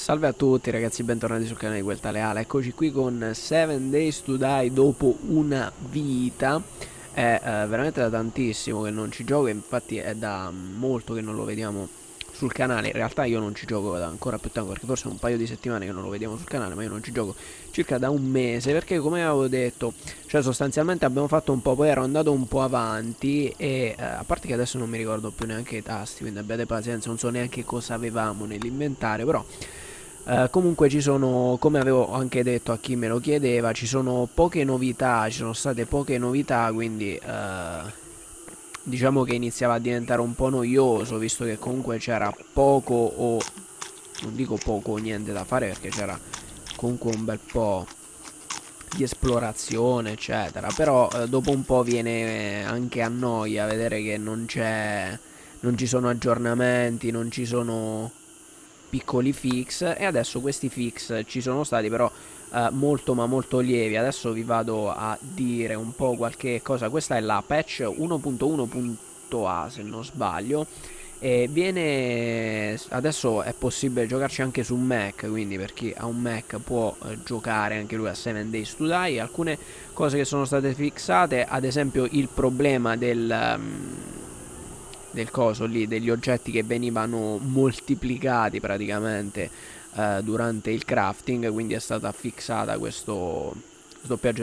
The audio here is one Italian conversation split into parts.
Salve a tutti ragazzi, bentornati sul canale di Guelta Leale. Eccoci qui con 7 Days to Die dopo una vita. È veramente da tantissimo che non ci gioco, infatti è da molto che non lo vediamo sul canale. In realtà io non ci gioco da ancora più tempo, perché forse è un paio di settimane che non lo vediamo sul canale, ma io non ci gioco circa da un mese, perché come avevo detto, cioè sostanzialmente abbiamo fatto un po', poi ero andato un po' avanti e a parte che adesso non mi ricordo più neanche i tasti, quindi abbiate pazienza, non so neanche cosa avevamo nell'inventario, però comunque ci sono, come avevo anche detto a chi me lo chiedeva, ci sono poche novità, ci sono state poche novità, quindi diciamo che iniziava a diventare un po' noioso, visto che comunque c'era poco o non dico poco o niente da fare, perché c'era comunque un bel po' di esplorazione eccetera, però dopo un po' viene anche a noia vedere che non ci sono aggiornamenti, non ci sono piccoli fix, e adesso questi fix ci sono stati, però molto ma molto lievi. Adesso vi vado a dire un po' qualche cosa. Questa è la patch 1.1.a se non sbaglio, e viene adesso è possibile giocarci anche su Mac, quindi per chi ha un Mac può giocare anche lui a 7 Days to Die. Alcune cose che sono state fixate, ad esempio il problema del coso lì, degli oggetti che venivano moltiplicati praticamente durante il crafting, quindi è stata fissata questo doppiaggio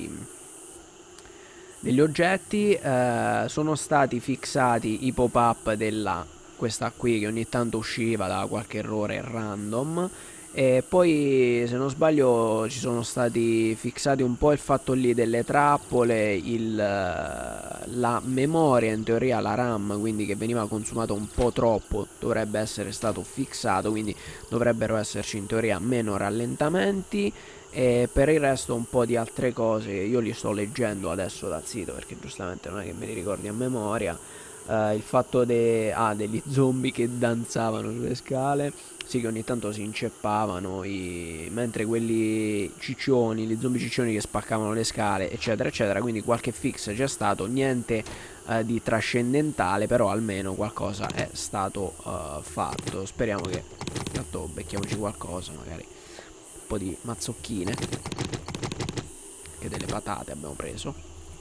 degli oggetti. Sono stati fissati i pop-up della questa qui che ogni tanto usciva da qualche errore random, e poi se non sbaglio ci sono stati fissati un po' il fatto lì delle trappole, la memoria, in teoria la RAM, quindi che veniva consumato un po' troppo, dovrebbe essere stato fissato, quindi dovrebbero esserci in teoria meno rallentamenti. E per il resto un po' di altre cose io li sto leggendo adesso dal sito, perché giustamente non è che me li ricordi a memoria. Il fatto degli zombie che danzavano sulle scale, sì, che ogni tanto si inceppavano, mentre quelli ciccioni, gli zombie ciccioni che spaccavano le scale, eccetera eccetera, quindi qualche fix c'è stato, niente di trascendentale, però almeno qualcosa è stato fatto. Speriamo che intanto becchiamoci qualcosa, magari un po' di mazzocchine, che delle patate abbiamo preso.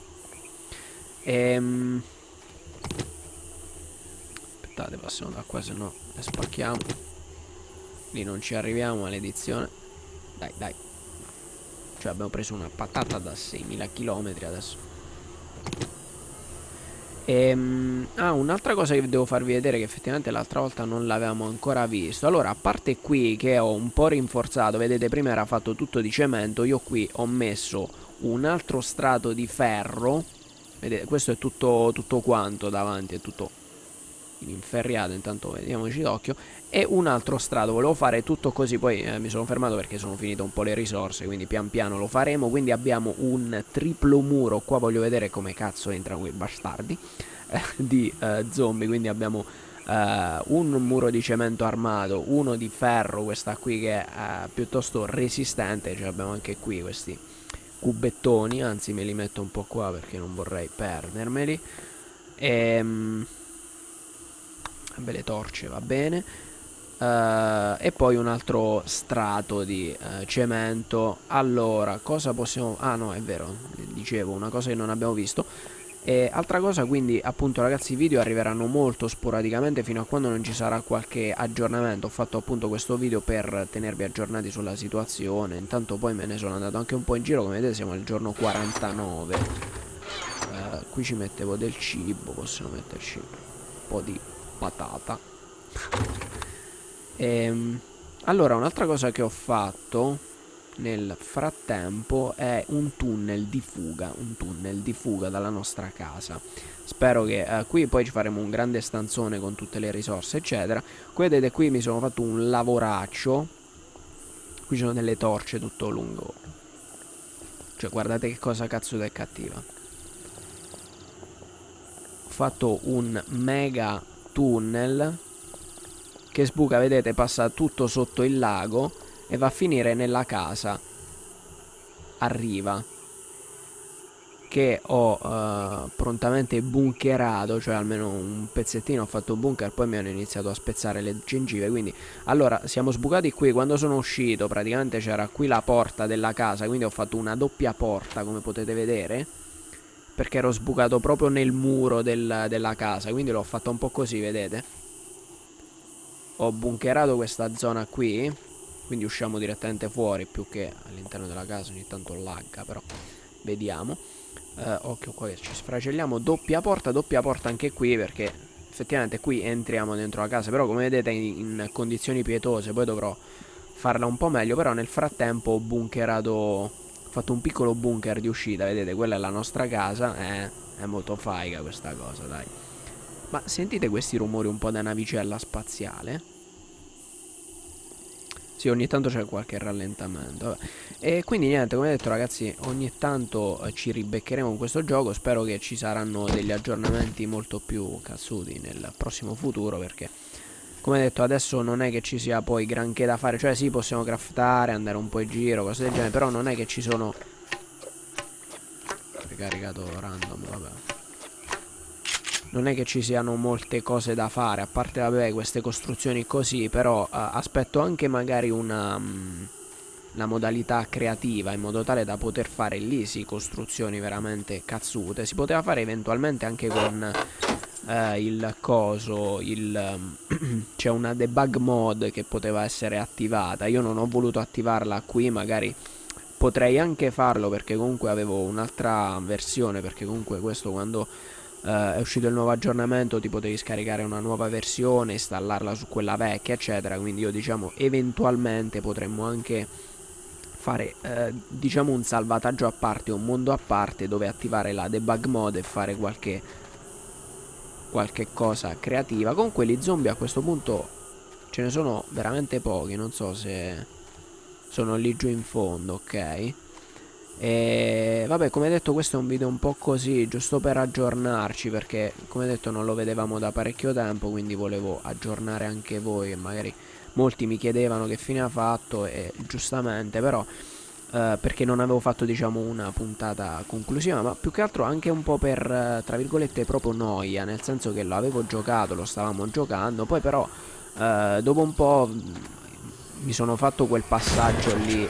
Aspettate, passiamo da qua, se no le spacchiamo. Lì non ci arriviamo, maledizione. Dai, dai. Cioè abbiamo preso una patata da 6.000 km adesso. Un'altra cosa che devo farvi vedere, che effettivamente l'altra volta non l'avevamo ancora visto. Allora, a parte qui che ho un po' rinforzato, vedete prima era fatto tutto di cemento, io qui ho messo un altro strato di ferro. Vedete, questo è tutto quanto davanti, è tutto inferriato, intanto vediamoci d'occhio. E un altro strato, volevo fare tutto così, poi mi sono fermato perché sono finite un po' le risorse, quindi pian piano lo faremo. Quindi abbiamo un triplo muro, qua voglio vedere come cazzo entrano quei bastardi di zombie. Quindi abbiamo un muro di cemento armato, uno di ferro, questa qui che è piuttosto resistente, cioè abbiamo anche qui questi cubettoni, anzi me li metto un po' qua perché non vorrei perdermeli. Vabbè, le torce va bene. E poi un altro strato di cemento. Allora, cosa possiamo... Ah no, è vero, dicevo, una cosa che non abbiamo visto. E altra cosa, quindi appunto ragazzi, i video arriveranno molto sporadicamente fino a quando non ci sarà qualche aggiornamento. Ho fatto appunto questo video per tenervi aggiornati sulla situazione. Intanto poi me ne sono andato anche un po' in giro, come vedete siamo al giorno 49. Qui ci mettevo del cibo, possiamo metterci un po' di patata. Allora, un'altra cosa che ho fatto nel frattempo è un tunnel di fuga dalla nostra casa. Spero che qui poi ci faremo un grande stanzone con tutte le risorse eccetera. Qui vedete, qui mi sono fatto un lavoraccio. Qui ci sono delle torce tutto lungo, cioè guardate che cosa cazzo è cattiva. Ho fatto un mega tunnel che sbuca, vedete, passa tutto sotto il lago e va a finire nella casa a riva, che ho prontamente bunkerato, cioè almeno un pezzettino ho fatto bunker, poi mi hanno iniziato a spezzare le gengive, quindi allora siamo sbucati qui. Quando sono uscito praticamente c'era qui la porta della casa, quindi ho fatto una doppia porta, come potete vedere, perché ero sbucato proprio nel muro della casa, quindi l'ho fatto un po' così, vedete? Ho bunkerato questa zona qui, quindi usciamo direttamente fuori più che all'interno della casa. Ogni tanto lagga, però vediamo. Occhio qua che ci sfracelliamo. Doppia porta anche qui, perché effettivamente qui entriamo dentro la casa, però come vedete in condizioni pietose. Poi dovrò farla un po' meglio, però nel frattempo ho bunkerato, ho fatto un piccolo bunker di uscita, vedete, quella è la nostra casa. È molto faiga questa cosa, dai. Ma sentite questi rumori un po' da navicella spaziale? Sì, ogni tanto c'è qualche rallentamento. Vabbè. E quindi niente, come detto ragazzi, ogni tanto ci ribeccheremo in questo gioco. Spero che ci saranno degli aggiornamenti molto più cazzuti nel prossimo futuro, perché come detto adesso non è che ci sia poi granché da fare. Cioè sì, possiamo craftare, andare un po' in giro, cose del genere, però non è che ci sono... Ricaricato random, vabbè. Non è che ci siano molte cose da fare, a parte vabbè queste costruzioni così, però aspetto anche magari una modalità creativa, in modo tale da poter fare lì sì costruzioni veramente cazzute. Si poteva fare eventualmente anche con il coso, c'è una debug mode che poteva essere attivata. Io non ho voluto attivarla qui, magari potrei anche farlo, perché comunque avevo un'altra versione, perché comunque questo quando... è uscito il nuovo aggiornamento, ti potevi scaricare una nuova versione, installarla su quella vecchia, eccetera. Quindi io diciamo eventualmente potremmo anche fare diciamo un salvataggio a parte, un mondo a parte, dove attivare la debug mode e fare qualche cosa creativa. Comunque gli zombie a questo punto ce ne sono veramente pochi, non so se sono lì giù in fondo, ok? E vabbè, come detto, questo è un video un po' così, giusto per aggiornarci, perché come detto non lo vedevamo da parecchio tempo, quindi volevo aggiornare anche voi, e magari molti mi chiedevano che fine ha fatto, e giustamente, però perché non avevo fatto diciamo una puntata conclusiva, ma più che altro anche un po' per tra virgolette proprio noia, nel senso che lo avevo giocato, lo stavamo giocando, poi però dopo un po' mi sono fatto quel passaggio lì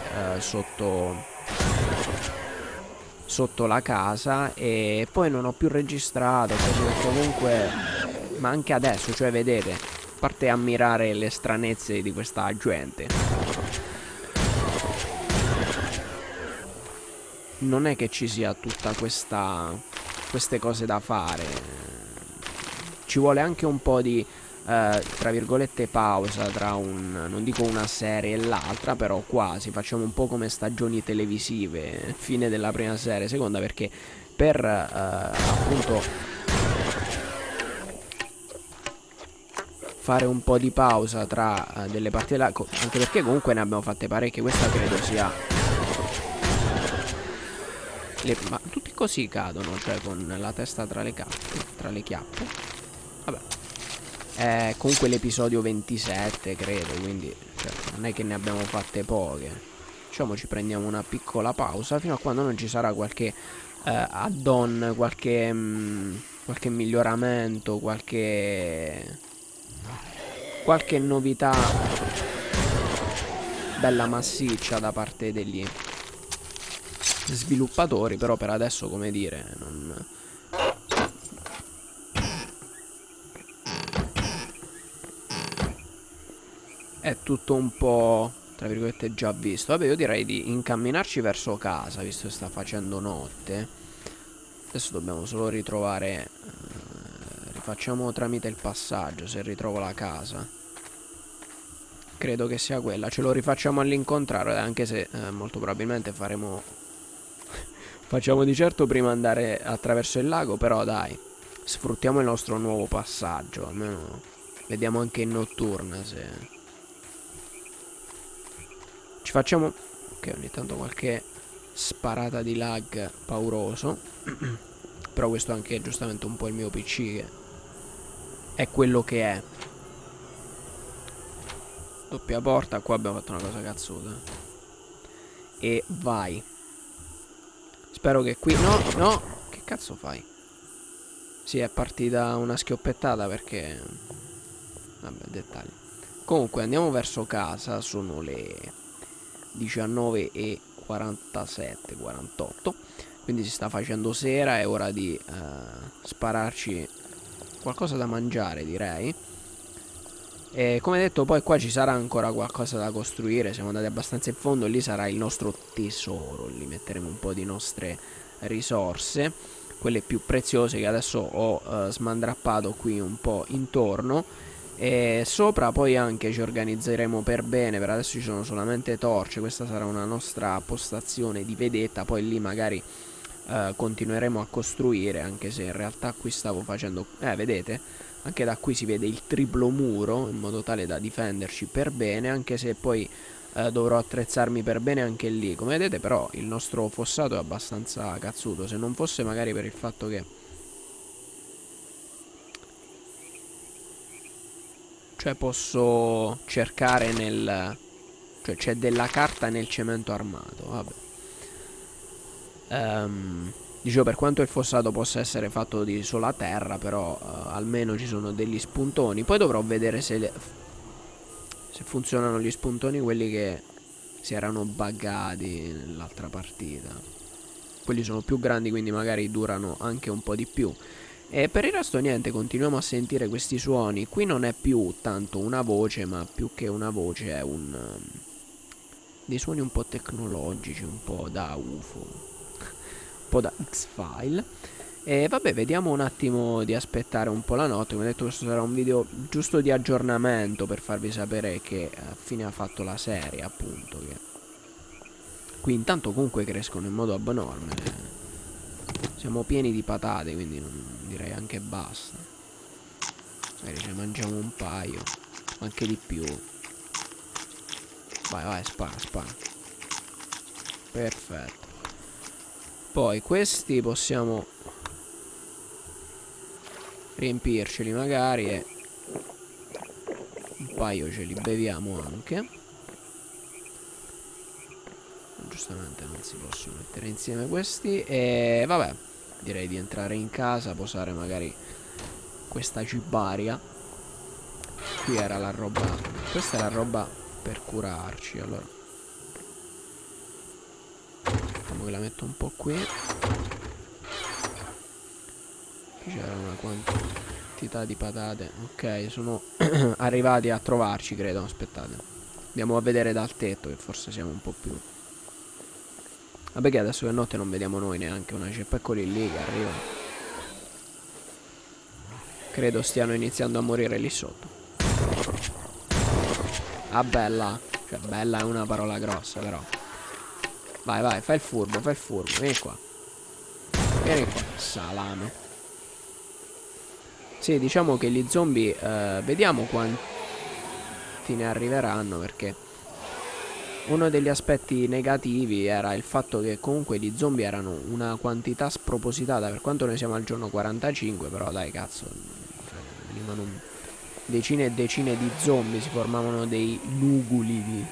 sotto la casa, e poi non ho più registrato, perché comunque, ma anche adesso, cioè vedete, a parte ammirare le stranezze di questa gente, non è che ci sia tutta queste cose da fare. Ci vuole anche un po' di tra virgolette pausa tra non dico una serie e l'altra, però quasi. Facciamo un po' come stagioni televisive, fine della prima serie, seconda, perché per appunto fare un po' di pausa tra delle partite anche perché comunque ne abbiamo fatte parecchie. Questa credo sia ma tutti così cadono, cioè con la testa tra le chiappe. Vabbè, comunque l'episodio 27 credo, quindi cioè, non è che ne abbiamo fatte poche. Diciamo ci prendiamo una piccola pausa fino a quando non ci sarà qualche add-on, qualche miglioramento, qualche novità bella massiccia da parte degli sviluppatori. Però per adesso, come dire, non... è tutto un po' tra virgolette già visto. Vabbè, io direi di incamminarci verso casa, visto che sta facendo notte. Adesso dobbiamo solo ritrovare rifacciamo tramite il passaggio, se ritrovo la casa. Credo che sia quella. Ce lo rifacciamo all'incontrario, anche se molto probabilmente faremo facciamo di certo prima andare attraverso il lago. Però dai, sfruttiamo il nostro nuovo passaggio, almeno vediamo anche in notturna se ci facciamo... ok, ogni tanto qualche sparata di lag pauroso. Però questo anche è giustamente un po' il mio PC, che è quello che è. Doppia porta, qua abbiamo fatto una cosa cazzuta. E vai. Spero che qui... no, no. Che cazzo fai? Sì, è partita una schioppettata perché... Vabbè, dettagli. Comunque andiamo verso casa, sono le 19:47, 48. Quindi si sta facendo sera, è ora di spararci qualcosa da mangiare, direi. E come detto, poi qua ci sarà ancora qualcosa da costruire. Siamo andati abbastanza in fondo. Lì sarà il nostro tesoro. Lì metteremo un po' di nostre risorse, quelle più preziose, che adesso ho smandrappato qui un po' intorno. E sopra poi anche ci organizzeremo per bene. Per adesso ci sono solamente torce. Questa sarà una nostra postazione di vedetta. Poi lì magari continueremo a costruire, anche se in realtà qui stavo facendo... vedete? Anche da qui si vede il triplo muro, in modo tale da difenderci per bene, anche se poi dovrò attrezzarmi per bene anche lì. Come vedete però il nostro fossato è abbastanza cazzuto, se non fosse magari per il fatto che... Cioè posso cercare nel... Cioè c'è della carta nel cemento armato, vabbè. Dicevo, per quanto il fossato possa essere fatto di sola terra, però almeno ci sono degli spuntoni. Poi dovrò vedere se funzionano gli spuntoni, quelli che si erano buggati nell'altra partita. Quelli sono più grandi, quindi magari durano anche un po' di più. E per il resto niente, continuiamo a sentire questi suoni. Qui non è più tanto una voce, ma più che una voce è dei suoni un po' tecnologici, un po' da UFO, da X-File. E vabbè, vediamo un attimo di aspettare un po' la notte. Come detto, questo sarà un video giusto di aggiornamento per farvi sapere che fine ha fatto la serie, appunto. Che qui intanto comunque crescono in modo abnorme. Siamo pieni di patate, quindi non direi anche basta. Magari ce ne mangiamo un paio, anche di più. Vai, vai, spara, spara. Perfetto. Poi questi possiamo riempirceli magari e un paio ce li beviamo anche. Giustamente non si possono mettere insieme questi. E vabbè, direi di entrare in casa, posare magari questa cibaria. Qui era la roba, questa è la roba per curarci. Allora che la metto un po' qui. C'era una quantità di patate. Ok, sono arrivati a trovarci, credo. Aspettate, andiamo a vedere dal tetto, che forse siamo un po' più... Vabbè, che adesso che notte non vediamo noi neanche una ceppa. Eccoli lì che arrivano. Credo stiano iniziando a morire lì sotto. Ah, bella. Cioè, bella è una parola grossa, però. Vai, vai, fai il furbo, fai il furbo. Vieni qua. Vieni qua, salame. Sì, diciamo che gli zombie, vediamo quanti ne arriveranno, perché uno degli aspetti negativi era il fatto che comunque gli zombie erano una quantità spropositata, per quanto noi siamo al giorno 45, però dai, cazzo, venivano decine e decine di zombie, si formavano dei nuguli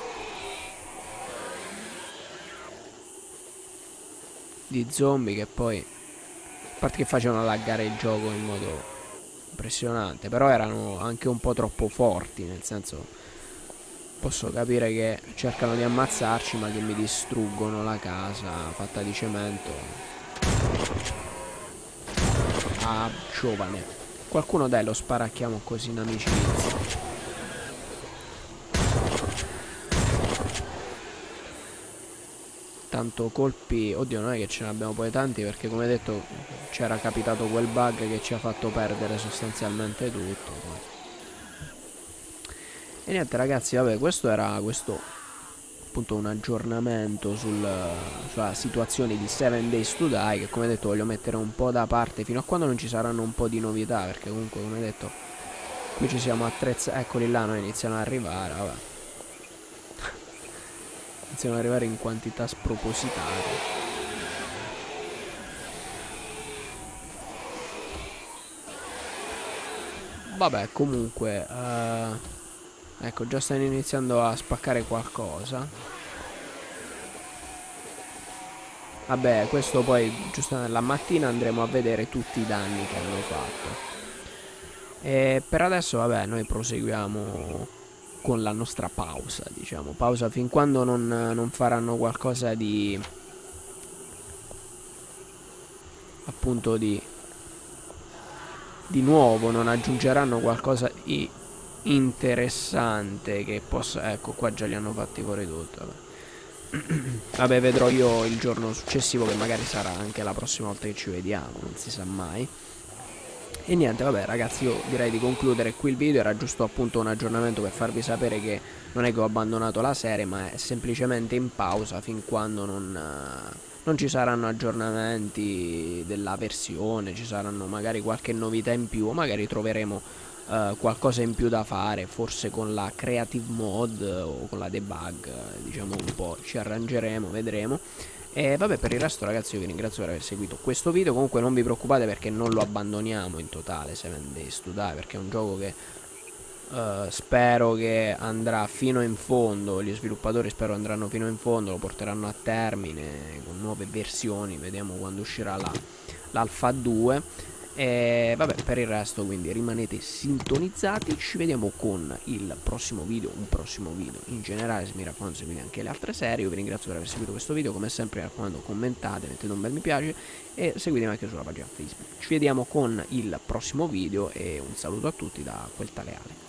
di zombie che poi, a parte che facevano laggare il gioco in modo impressionante, però erano anche un po' troppo forti, nel senso, posso capire che cercano di ammazzarci, ma che mi distruggono la casa fatta di cemento. Ah, giovane. Qualcuno dai lo sparacchiamo così in amicizia. Tanto colpi, oddio, non è che ce ne abbiamo poi tanti, perché come detto c'era capitato quel bug che ci ha fatto perdere sostanzialmente tutto. E niente ragazzi, vabbè, questo era appunto un aggiornamento sulla situazione di 7 Days to Die, che come detto voglio mettere un po' da parte fino a quando non ci saranno un po' di novità, perché comunque come detto qui ci siamo attrezzati. Eccoli là, noi iniziano ad arrivare, vabbè. Iniziano ad arrivare in quantità spropositate. Vabbè, comunque ecco, già stanno iniziando a spaccare qualcosa. Vabbè, questo poi giusto la mattina andremo a vedere tutti i danni che hanno fatto. E per adesso, vabbè, noi proseguiamo con la nostra pausa, diciamo. Pausa fin quando non faranno qualcosa di... appunto di nuovo, non aggiungeranno qualcosa di interessante che possa... Ecco, qua già li hanno fatti fuori tutto, vabbè. Vabbè, vedrò io il giorno successivo, che magari sarà anche la prossima volta che ci vediamo, non si sa mai. E niente, vabbè ragazzi, io direi di concludere qui il video. Era giusto appunto un aggiornamento per farvi sapere che non è che ho abbandonato la serie, ma è semplicemente in pausa fin quando non ci saranno aggiornamenti della versione, ci saranno magari qualche novità in più, o magari troveremo qualcosa in più da fare, forse con la creative mode o con la debug, diciamo un po', ci arrangeremo, vedremo. E vabbè, per il resto ragazzi io vi ringrazio per aver seguito questo video. Comunque non vi preoccupate, perché non lo abbandoniamo in totale 7 Days to Die, perché è un gioco che spero che andrà fino in fondo. Gli sviluppatori spero andranno fino in fondo, lo porteranno a termine con nuove versioni. Vediamo quando uscirà l'Alpha 2. E vabbè, per il resto quindi rimanete sintonizzati. Ci vediamo con il prossimo video, un prossimo video in generale. Se mi raccomando, seguite anche le altre serie. Io vi ringrazio per aver seguito questo video. Come sempre mi raccomando, commentate, mettete un bel mi piace e seguitemi anche sulla pagina Facebook. Ci vediamo con il prossimo video e un saluto a tutti da quel tale Ale.